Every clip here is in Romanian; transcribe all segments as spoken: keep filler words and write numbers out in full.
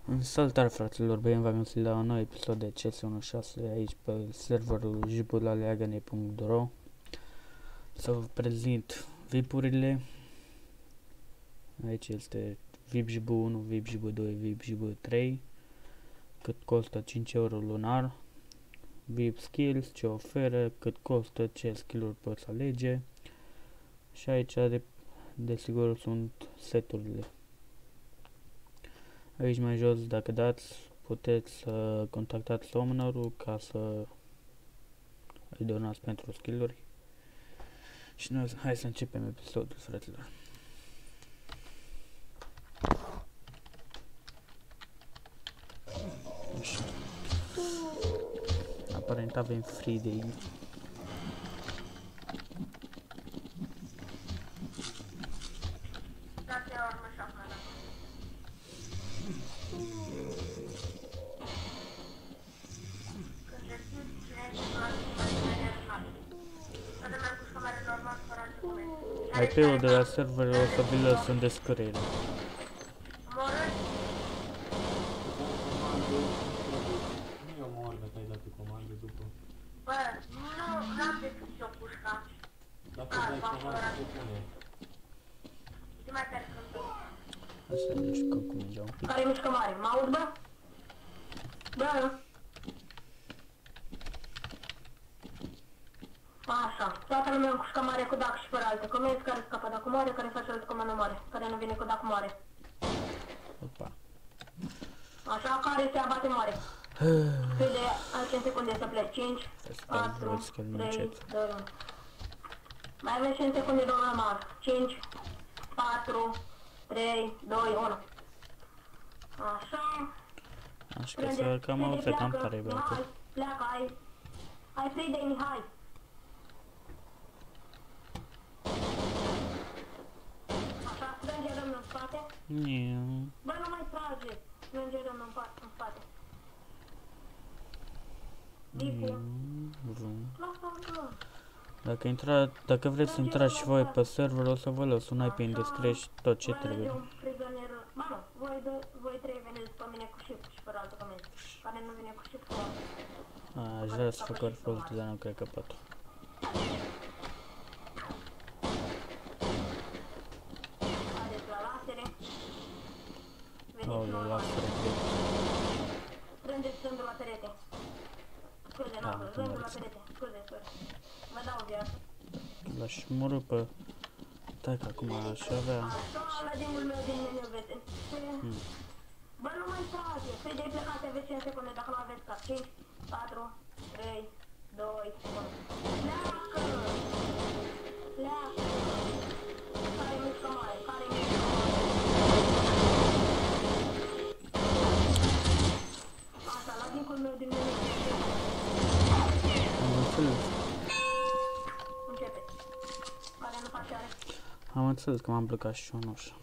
Salutare fraților, bine v-am găsit la un nou episod de C S unu punct șase aici pe serverul jbulaleagane punct ro. Să vă prezint V I P-urile. Aici este V I P J B unu, V I P J B doi, V I P J B trei, cât costă cinci euro lunar. V I P Skills, ce oferă, cât costă, ce skill-uri poți alege. Și aici de, desigur sunt seturile. Aici mai jos, dacă dați, puteți să contactați summoner-ul ca să îi donați pentru skill-uri. Și noi, hai să începem episodul, fraților. Așa. Aparent avem free de aici. I P-ul de la server o să vi-l las în descriere. Nu eu mor dacă ai dat o comandă după. Bă, nu, n-am deschis o pușca. Dacă dai comandă, te pune. Ce mai tare sunt eu? Asta nu știu cum mergeau. Care mișcă mare? Mă aud, bă? Bă? Așa, toată lumea cu scamare cu dac și fără alte comenzi, care scapă dacă moare, care face altă comandă moare, care nu vine cu dac moare. Opa. Așa, care se abate moare. Cât de cinci secunde să plec, cinci, patru, trei, doi, unu. Mai avem cinci secunde de normal, cinci, patru, trei, doi, unu. Așa. Așa că să cam auzi cam tare, băiatul. Pleacă, hai. Hai, free de Mihai. Așa, strânge domnul în spate. Niu. Bă, nu mai trage. Strânge domnul în pa- în spate. Dicu. Vrum. Lasă-l. Dacă intra, dacă vreți să intrați și voi pe server, o să vă las un I P în descriere și tot ce trebuie. Bă, un prizonier. Mă, nu, voi, doi, voi trei veniți pe mine cu shift și fără altă comenzi. Care nu vine cu shift, cu A, aș vrea să fac orful, dar nu cred că pot. haideți la lasere. Veniți Aoleu, normal. lasă-le. Strângeți rândul la perete. Scuze, Da, nu, nu rândul la merge. perete. Scuze, scuze. Vă dau viață. L-aș mură pe... Stai că acum aș avea... Așa, la dimul meu din meniu veți. Hmm. Bă, nu mai trage. Să-i dai plecate, aveți cinci secunde dacă nu aveți ca. cinci, patru, trei, doi, unu. Pleacă! Pleacă! Care mișcă mare? Care mișcă mare? Așa, la dincul meu din meniu veți. Am înțeles. Începe. Care nu face are? Am înțeles că m-am blocat și eu, nu știu.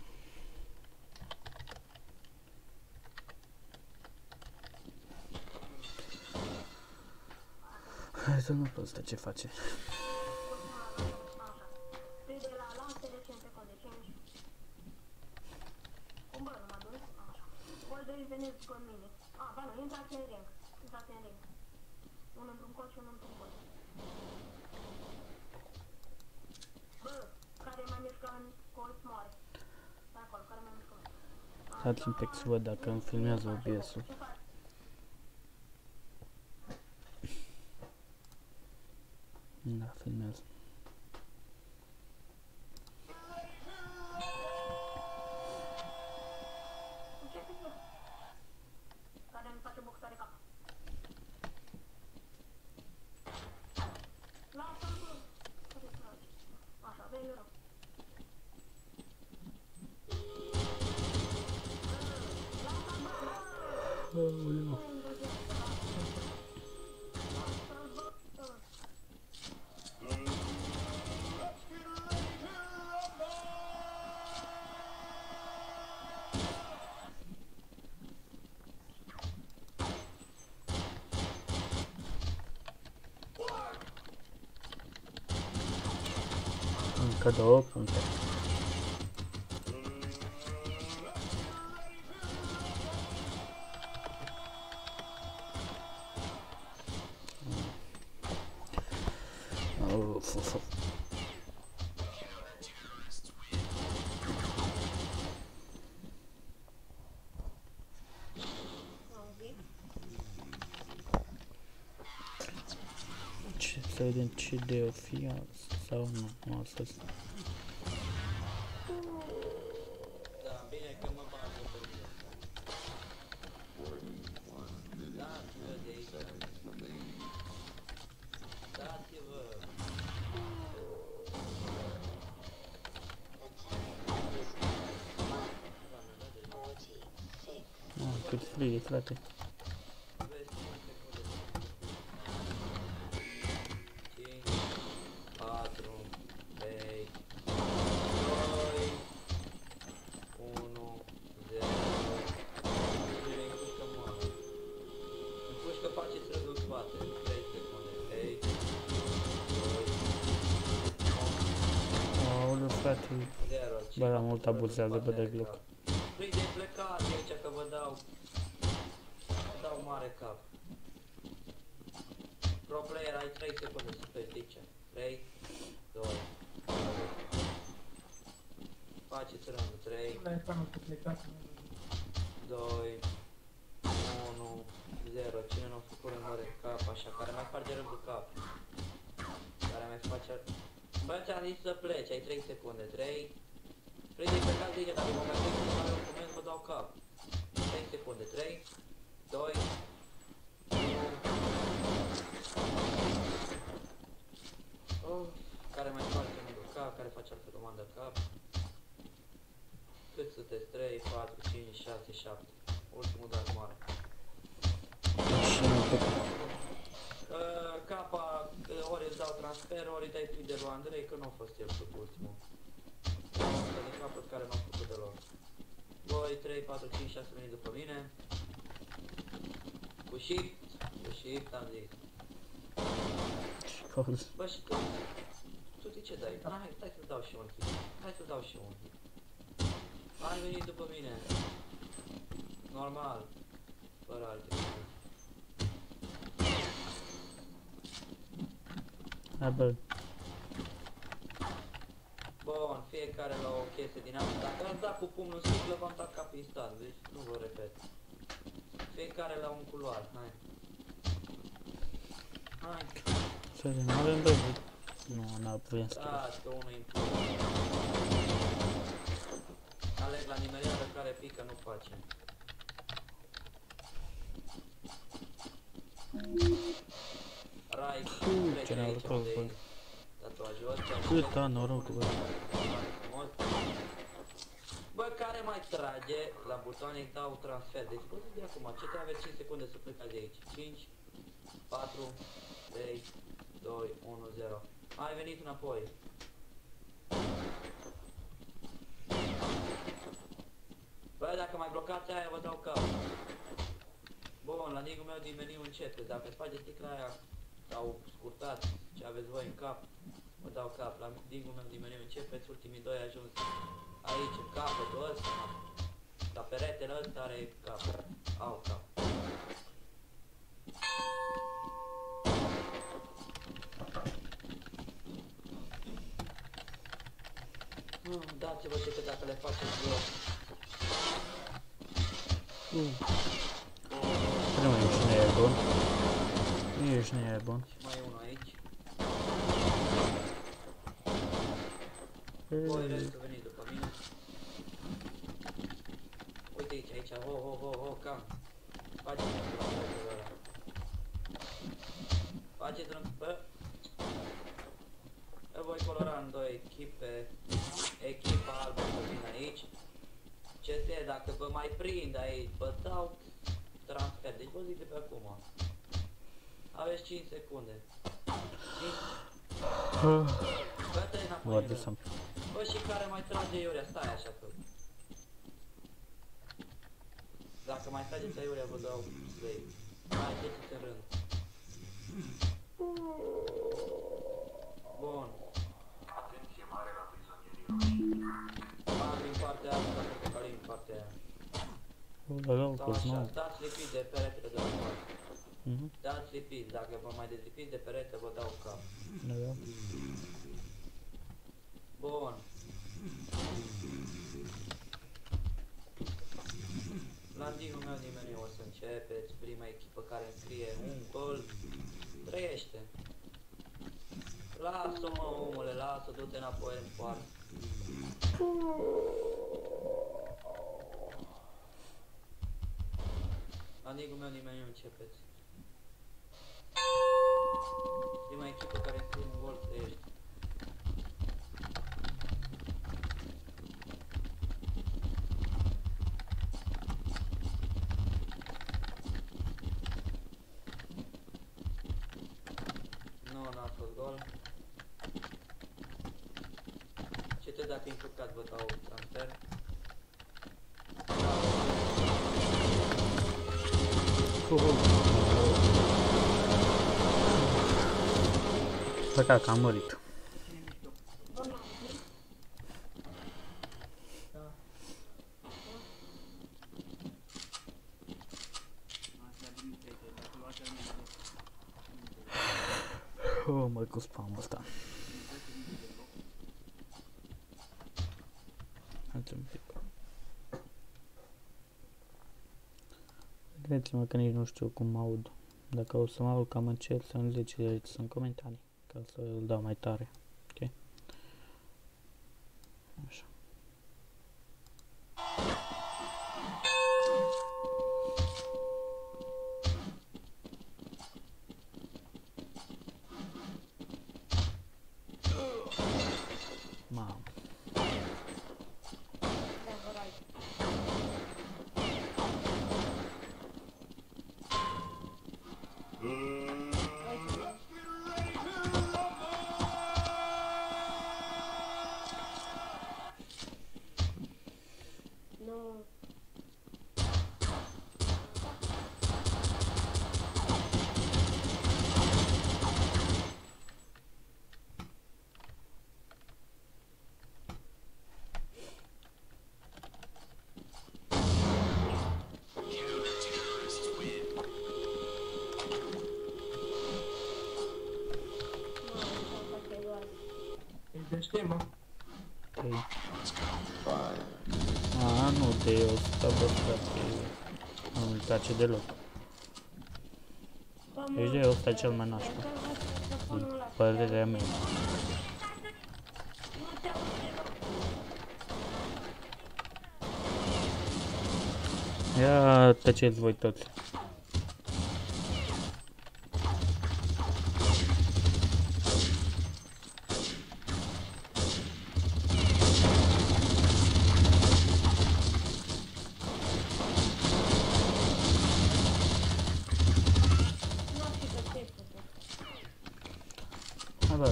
Hai să nu pot ăsta ce face. Așa. Trei de la lansere, cinci secunde, cinci. Cum bă, nu mă duc? Așa. Voi doi veniți cu mine. A, ba nu, intrați în ring. Intrați în ring. Unul într-un col și unul într-un col. Bă, care mai mișcă în colț moare. Pe acolo, care mai mișcă moare. Stați un pic să văd dacă îmi filmează O B S-ul. Ce faci? Da, filmează. Începe eu. Care nu face boxare cap. Lasă-l, bă. Care trage? Așa, vei rău. Aoleu. Încă două puncte. Uf, uf, uf. Ce, să vedem ce de o fi sau nu, nu asta. Da, bine că mă bagă pe mine. Dați-vă de aici. Dați-vă. Ah, cât frig, frate. Bă, dar mult abuzează, bă, de gloc. Păi de plecat aici că vă dau. Vă dau mare cap. Pro player, ai trei secunde să pleci aici. trei, doi, faceți rândul. trei, doi, unu, zero. Cine nu a făcut rândul cap, așa, care mai face rândul cap. Care mai face... Bă, ți-am zis să pleci, ai trei secunde. trei, trei de plecat de aici, dacă mă mai trec să mai un moment, vă dau cap. trei secunde. trei, doi, unu. Oh, care mai face rândul cap, care face altă comandă cap. Cât sunteți? trei, patru, cinci, șase, șapte. Ultimul dat mare. Uh, capa, uh, ori îți dau transfer, ori îi dai tu de lui Andrei, că nu a fost el tot ultimul. Asta de capăt care nu a făcut deloc. doi, trei, patru, cinci, șase veni după mine. Cu shift, cu shift am zis. Bă, și tu, tu de ce dai? Hai, stai să-ți dau și un hit. Hai să-ți dau și un hit. Hai venit după mine. Normal. Fără alte chestii. Hai, bă. Bun, fiecare la o chestie din asta. Dacă ați dat cu pumnul în sticlă, v-am dat cap instant, deci nu vă repet. Fiecare la un culoar, hai. Hai. Să vedem, nu avem bă. Nu, n-a voiam să Da, că unul impus. Aleg la nimeriadă care pică, nu face. Rai, trece aici unde e tatuajul ăsta. Câta noroc, bă. Bă, care mai trage la butoane îi dau transfer. Deci bă, de acum, ce trebuie aveți cinci secunde să plecați de aici? cinci, patru, trei, doi, unu, zero. Ai venit înapoi. Bă, dacă mai blocați aia, vă dau cap. Bun, la nigul meu din meniu începe. Dacă îți faceți sticla aia sau scurtați ce aveți voi în cap, vă dau cap. La nigul meu din meniu începeți, ultimii doi ajuns aici, în capătul ăsta. La peretele ăsta are cap. Au cap. Mm, dați-vă și că dacă le faceți eu. Mm. Nu ești nu e bun. Nu ești nu e bun. Și mai e unul aici. Voi restul veniți după mine. Uite aici, aici, ho, ho, ho, ho, cam. Faceți un la ăla. Faceți un... Bă! Eu voi colora în două echipe. Echipa albă să vin aici. C S, dacă vă mai prind aici, vă dau transfer. Deci vă zic de pe acum. Aveți cinci secunde. cinci. Bă, te-ai înapoi în rând. Bă, și care mai trage Iurea? Stai așa că... Dacă mai trageți Iurea, vă dau play. Hai, treceți în rând. Bun. Atenție mare la prizonierii. Am din partea asta, pentru că din partea aia. Da, da, Sau așa, stați lipit de peretele de la mare. Mhm. Dați lipiți, dacă vă mai dezlipiți de perete, vă dau cap. Da, da. Bun. La digul meu nimeni o să începeți, prima echipă care înscrie un gol, trăiește. Lasă-o mă omule, lasă, du-te înapoi în poartă. La digul meu nimeni nu începeți. Prima echipă care înscrie un gol, trăiește. Nu, n-a fost gol. Ce te dacă încurcat vă dau transfer? Păcat că am murit. Oh, mă, cu spam ăsta. Hai un pic. Credeți-mă că nici nu știu cum aud. Dacă o să mă aud cam încet, să-mi ziceți în comentarii, ca să-l dau mai tare. Ok? Așa. Mamă. Nu. Gândește, mă. Trei. A, nu, te o să bă, frate. Nu-mi place deloc. Deci de ăsta e cel mai nașpa. Părerea mea. Ia tăceți voi toți. Hai bă.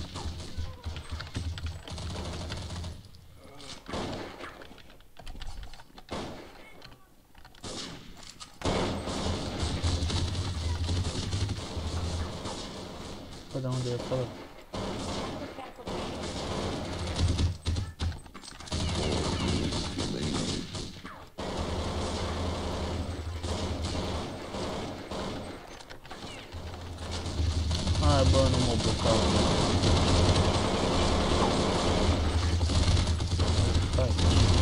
Bă, dar unde e ăsta, bă? Hai bă, nu mă bloca. Stai.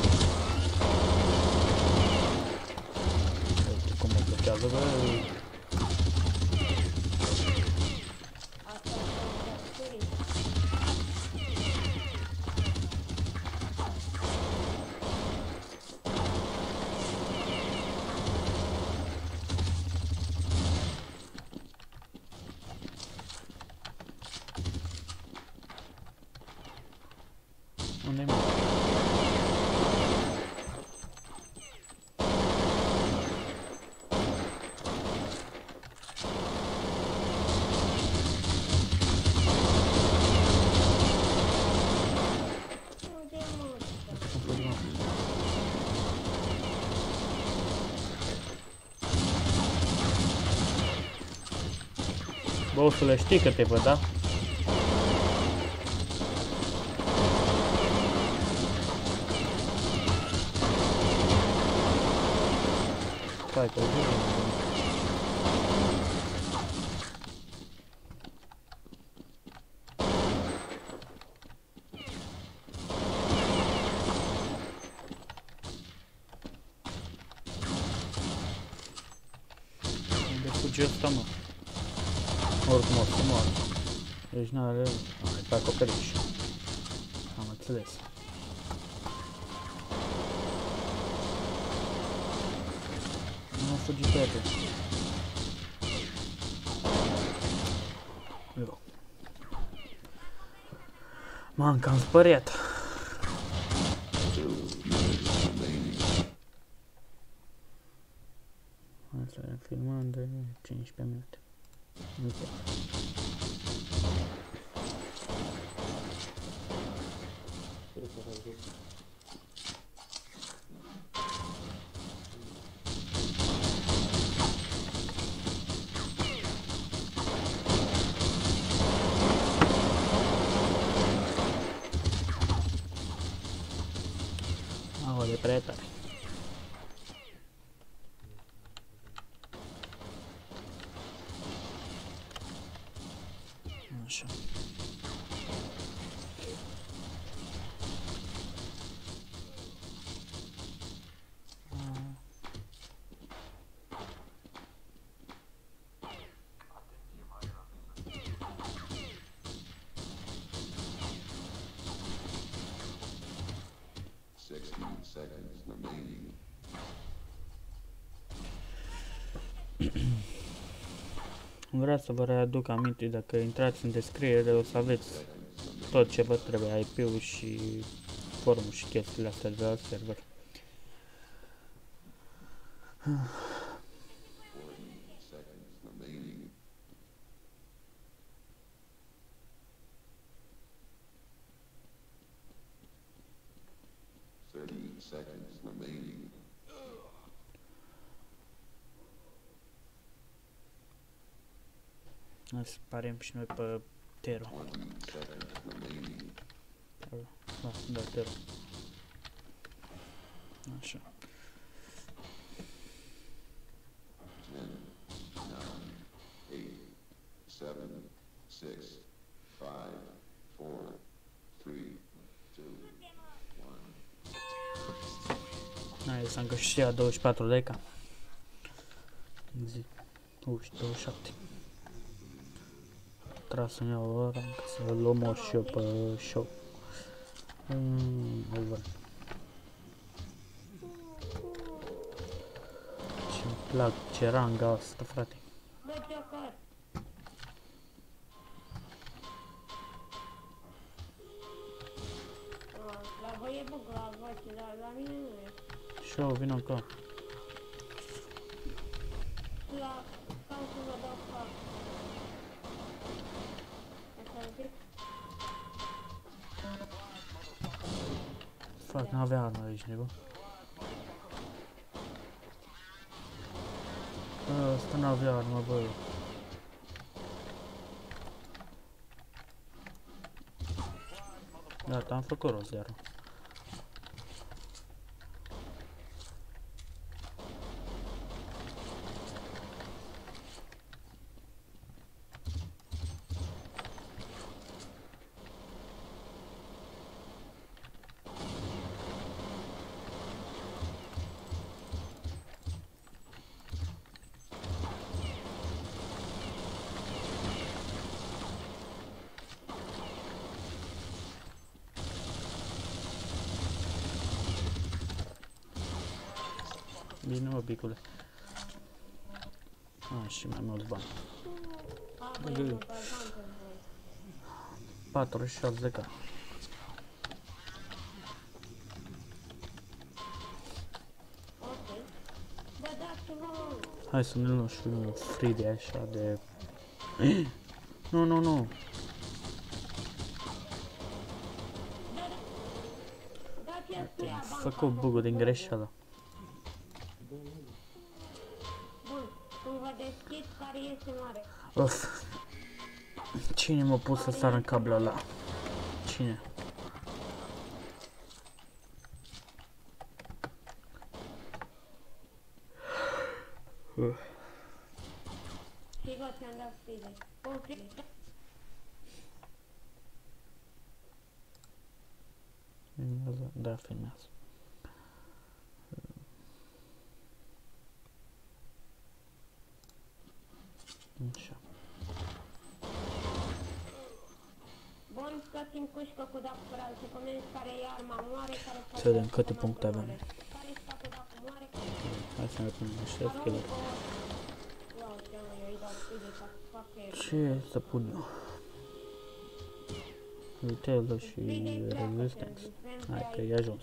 Uite cum mă blochează, bă. Unde-i mă? Bă, ușule, știi că te văd, da? Stai, că fugi ăsta, mă. Oricum o să moară. Deci n-are... A, e pe acoperiș. Am înțeles. Nu fugi toate. Eu. M-am cam spăriat. Hai să vedem, filmăm de cincisprezece minute. Ok. Aole, prea tare. Așa. sixteen seconds remaining. Vreau să vă readuc aminte, dacă intrați în descriere o să aveți tot ce vă trebuie, I P-ul și forumul și chestiile astea de la server. thirty seconds remaining. Să parem și noi pe Tero. twenty seconds remaining. Da, da, Tero. Așa. ten, nine, eight, seven, six, five, four, three, two, one. Hai să am găsit și ea douăzeci și patru de ca. Zi. Uși, douăzeci și șapte. Trebuie să-mi iau ăla, ca să-l omor și eu pe show. Mm, over. Ce-mi plac, ce ranga asta, frate. Bă, Joker! La voi e bug, la voi, dar la mine nu e. Show, vino acolo. La... cam să vă dau fac. Asta un pic? Fac, n-avea armă aici, nebun. Ăsta n-avea armă, bă. Gata, am făcut rost de armă. Bine, mă, bicule. Ah, și mai mulți bani. A, bă, e mult bani pentru voi. patruzeci și șase de ca. Ok. Bă, dați-vă... Hai să ne luăm și un free de așa de... Nu, nu, nu. Dați-i ăstuia bani. Făcut bug-ul din greșeală. Bun, când vă deschid, care este mare? Of. Cine m-a pus să sar în cablul ăla? Cine? Uh. Sigur ți-am dat frige. Un frige. Filmează? Da, filmează. facem cușcă cu dac fără alte comenzi, care e arma moare, care face... Să vedem câte puncte avem. Care e cu dac moare, Hai să ne punem șef killer. Ia uite, mă, eu îi dau speed ca să fac el. Ce să pun eu? Uite-l și resistance. Hai că e ajuns.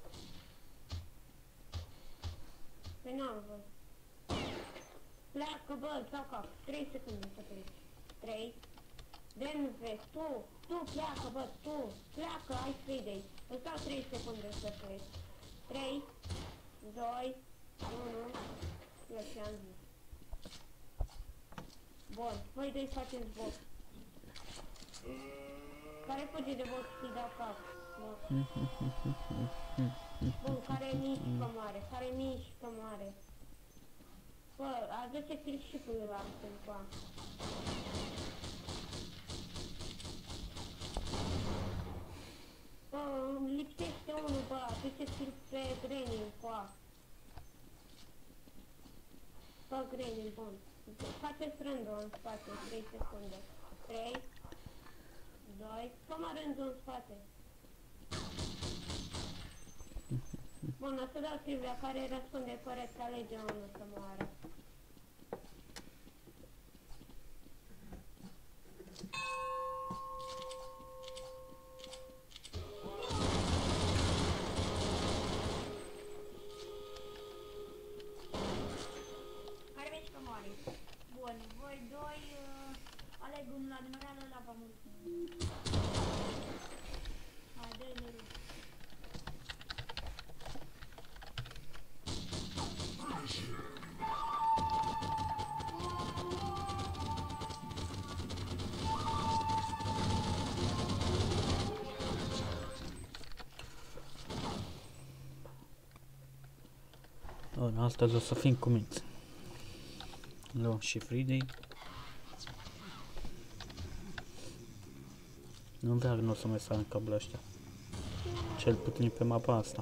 Păi n-am văzut. Pleacă, bă, sau cap. trei secunde să pleci. trei. Denve, tu, tu pleacă, bă, tu. Pleacă, ai Friday. Îți dau trei secunde să pleci. trei, doi, unu. Eu ce-am zis. Bun, voi doi faceți box. Care fuge de box și dau cap. Bun, care mișcă moare, care mișcă moare. Bă, aduce kill și cu ăla cu a. Bă, îmi lipsește unul, bă, aduce kill pe Granny cu a. Bă, Granny, bun. Faceți rândul în spate, trei secunde. trei, doi, fă-mă rândul în spate. Bun, o să dau trivia care răspunde corect, alege unul să moară. Care vezi că moare? Bun, voi doi uh, aleg unul la numerală la vă mulțumim. Hai, dă-i noroc. Bun, astăzi o să fim cuminți. Luăm și Friday. Nu vrea că nu o să mai sară în cablul ăștia. Cel puțin pe mapa asta.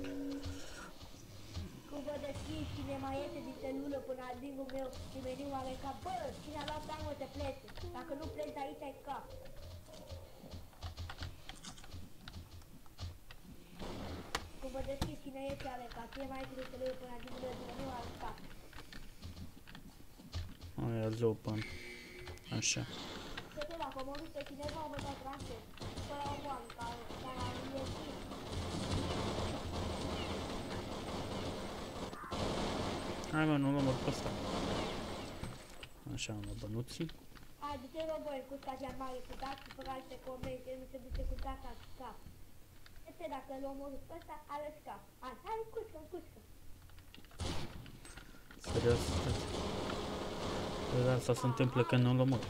Cum vă deschid și ne mai iese din celulă până adingul meu și meniu are cap. Bă, cine a luat armă te plece. Dacă nu pleci de aici ai cap. Cum vă deschid și ne iese ale cap. Cine mai iese din celulă până adingul meu și meniu are cap. Aia zopan. Așa. Și tu dacă mă duc pe cineva o mă dau trase. Fără o boală care a ieșit. Hai mă, nu-l omor pe ăsta. Așa, mă, bănuții. Hai, de ce vă voi cu stația mare cu dați și pe alte comenzi, nu se duce cu dața în cap. Este dacă îl omorât pe ăsta, are scap. Hai, hai, cușcă, cușcă. Serios. Dar asta se întâmplă când nu-l omor.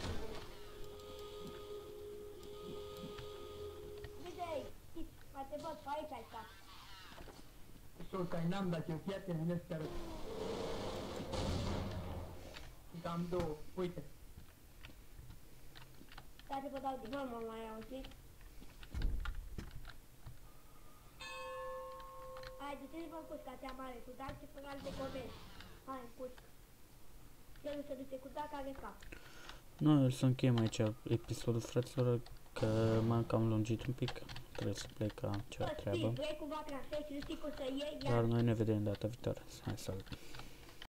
Vede aici, știți, mai te văd, pe aici ai cap. Sol că n-am dat eu, fii atent, vine să te arăt. Încă am două, uite. Stai vă dau din nou, mă mai auzit. Hai, duceți vă în cușca cea mare, cu dați și pe alte comenzi. Hai, în cușcă. El se duce cu daca de cap. Nu, eu să încheiem aici episodul, fraților, că m-am cam lungit un pic. Trebuie să plec, am ceva treabă. Bă, știi, vrei cumva transfer și nu știi cum să iei, Dar noi ne vedem data viitoare. Hai, salut!